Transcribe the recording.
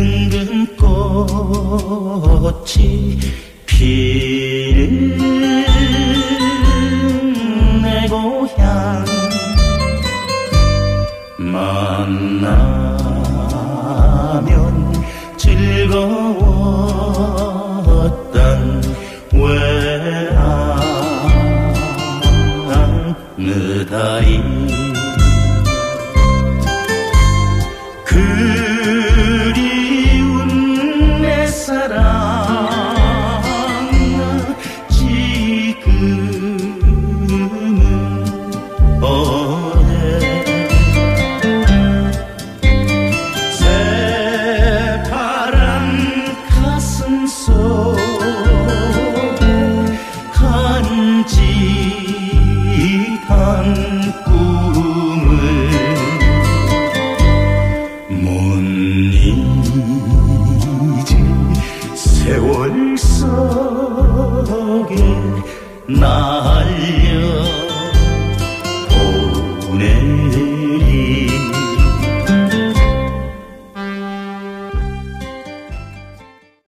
붉은 꽃이 피는 내 고향 만나면 즐거웠던 외항 느다이 그리운 내 사랑 지금은 어디 새파란 가슴 속에 간직한 꿈을 못 잊을 세월 속에 날려